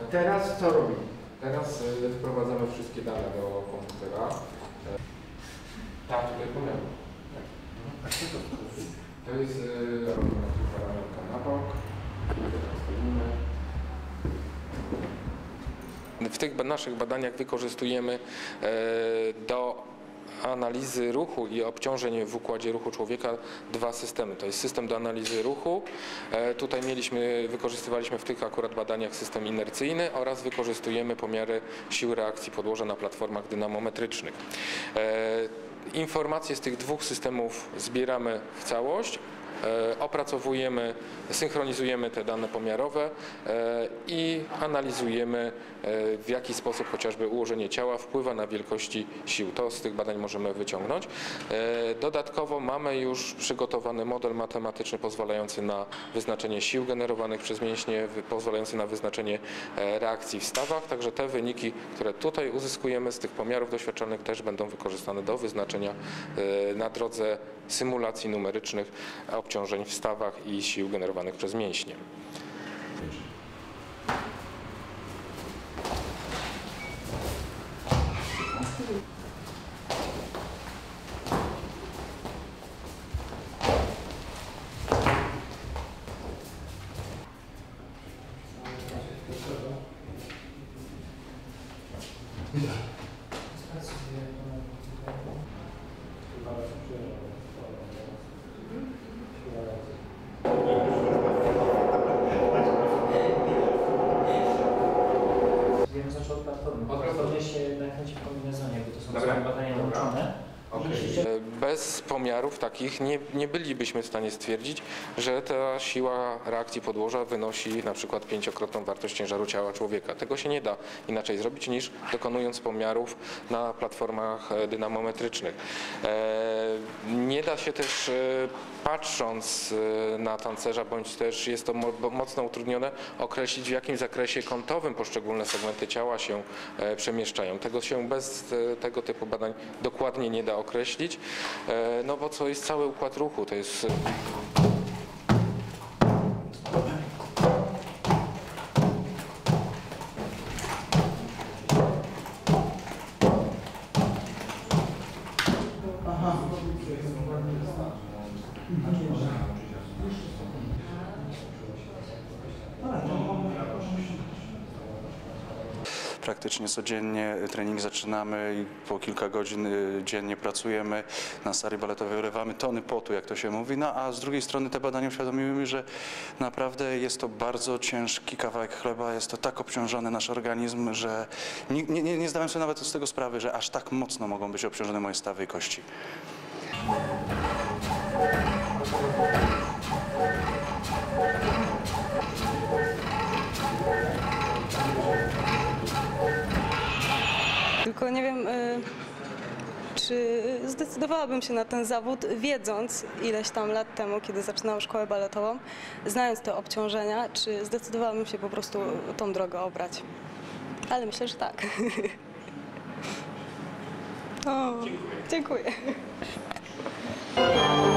Teraz co robimy? Teraz wprowadzamy wszystkie dane do komputera. Tak, tutaj powiem. Tak. To jest parametrka na bok. W tych naszych badaniach wykorzystujemy do analizy ruchu i obciążeń w układzie ruchu człowieka dwa systemy. To jest system do analizy ruchu. Tutaj wykorzystywaliśmy w tych akurat badaniach system inercyjny oraz wykorzystujemy pomiary sił reakcji podłoża na platformach dynamometrycznych. Informacje z tych dwóch systemów zbieramy w całość. Opracowujemy, synchronizujemy te dane pomiarowe i analizujemy, w jaki sposób chociażby ułożenie ciała wpływa na wielkości sił. To z tych badań możemy wyciągnąć. Dodatkowo mamy już przygotowany model matematyczny pozwalający na wyznaczenie sił generowanych przez mięśnie, pozwalający na wyznaczenie reakcji w stawach. Także te wyniki, które tutaj uzyskujemy z tych pomiarów doświadczalnych, też będą wykorzystane do wyznaczenia na drodze symulacji numerycznych obciążeń w stawach i sił generowanych przez mięśnie. Bez pomiarów takich nie bylibyśmy w stanie stwierdzić, że ta siła reakcji podłoża wynosi na przykład 5-krotną wartość ciężaru ciała człowieka. Tego się nie da inaczej zrobić niż dokonując pomiarów na platformach dynamometrycznych. Nie da się też patrząc na tancerza, bądź też jest to mocno utrudnione, określić, w jakim zakresie kątowym poszczególne segmenty ciała się przemieszczają. Tego się bez tego typu badań dokładnie nie da określić, no bo to jest cały układ ruchu, to jest... Praktycznie codziennie trening zaczynamy i po kilka godzin dziennie pracujemy. Na sali baletowej ulewamy tony potu, jak to się mówi, no a z drugiej strony te badania uświadomiły mi, że naprawdę jest to bardzo ciężki kawałek chleba, jest to tak obciążony nasz organizm, że nie zdałem sobie nawet z tego sprawy, że aż tak mocno mogą być obciążone moje stawy i kości. Tylko nie wiem, czy zdecydowałabym się na ten zawód, wiedząc ileś tam lat temu, kiedy zaczynałam szkołę baletową, znając te obciążenia, czy zdecydowałabym się po prostu tą drogę obrać. Ale myślę, że tak. O, dziękuję.